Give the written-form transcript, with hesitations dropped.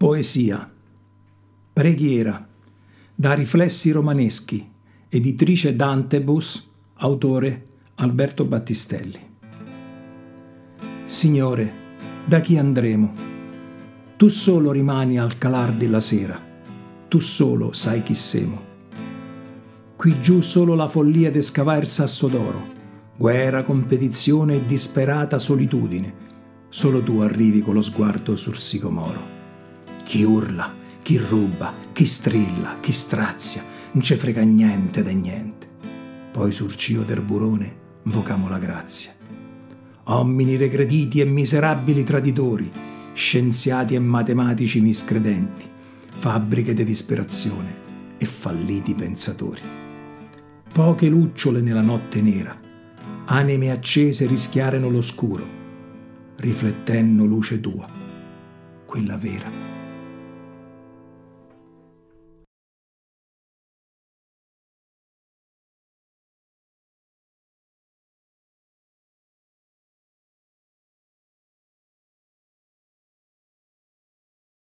Poesia, preghiera, da riflessi romaneschi, editrice Dantebus, autore Alberto Battistelli. Signore, da chi andremo? Tu solo rimani al calar della sera, tu solo sai chi semo. Qui giù solo la follia de scavare il sasso d'oro, guerra, competizione e disperata solitudine. Solo tu arrivi con lo sguardo sul sicomoro. Chi urla, chi ruba, chi strilla, chi strazia, non ce frega niente de niente. Poi sul cio del burone invocamo la grazia. Uomini regrediti e miserabili traditori, scienziati e matematici miscredenti, fabbriche di disperazione e falliti pensatori. Poche lucciole nella notte nera, anime accese rischiarono l'oscuro, riflettendo luce tua, quella vera.